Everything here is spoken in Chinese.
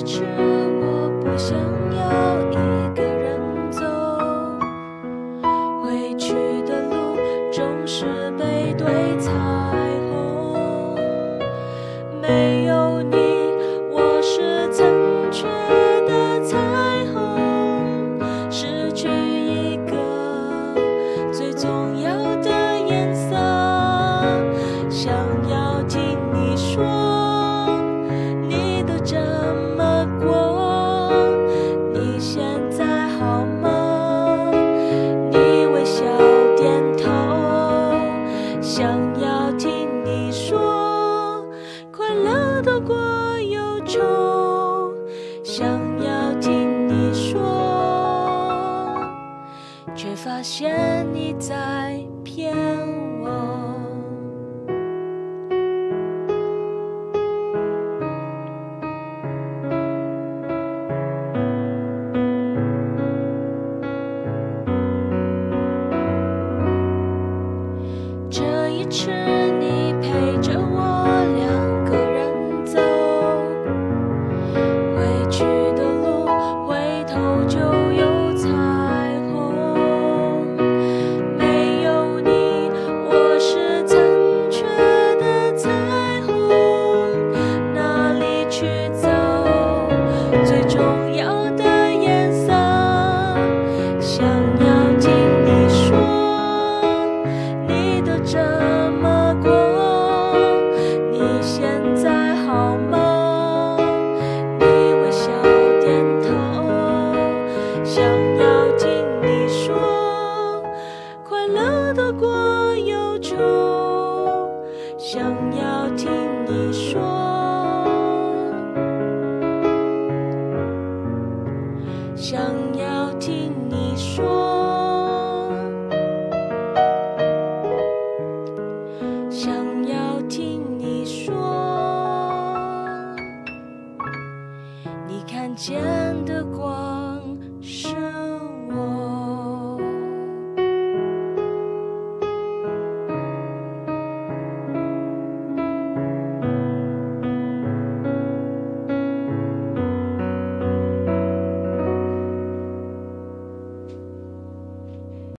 迟我不想要一个人走，回去的路总是背对彩虹。没有你，我是残缺的彩虹，失去一个最重要的颜色。想要听你说，你都这么过，你现在好吗？你微笑点头，想要听你说，快乐多过忧愁，想要听你说，却发现你在骗我。这一次你陪着我2个人走，回去的路回头就有彩虹。没有你，我是残缺的彩虹，哪里去找最重要的颜色？想要听你说，你都这么过，你现在好吗？你微笑点头，想要听你说，快乐多过忧愁，想要听你说，想要听你说，想要听你说，你看见